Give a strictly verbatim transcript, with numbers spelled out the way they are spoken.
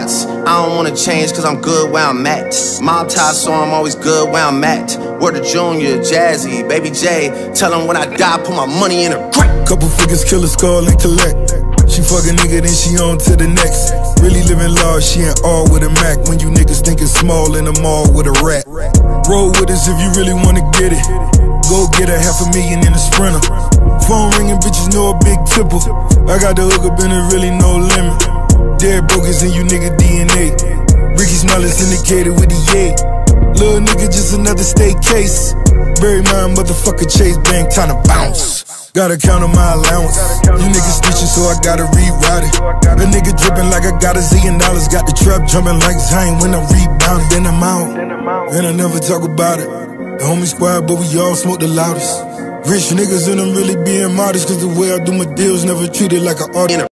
shots. I don't wanna change cause I'm good where I'm at. Mob ties, so I'm always good where I'm at. Word to Junior, Jazzy, Baby J. Tell him when I die, put my money in a crack. Couple figures, kill a skull and collect. She fuck a nigga, then she on to the next. Really living large, she ain't all with a Mac. When you niggas thinking small in the mall with a rat. Roll with us if you really wanna get it. Go get a half a million in a Sprinter. Phone ringing, bitches know a big tipple. I got the hook up and there really no limit. Dead brokers in you nigga D N A. Ricky Smiley syndicated with the yay. Little nigga just another state case. Bury my motherfucker Chase Bank, time to bounce. Gotta count on my allowance. You niggas snitching, so I gotta reroute it. A nigga dripping like I got a zillion dollars. Got the trap jumping like Zion when I'm rebounding. Then I'm out, and I never talk about it. The homie squad, but we all smoke the loudest. Rich niggas and I'm really being modest, cause the way I do my deals never treated like an artist.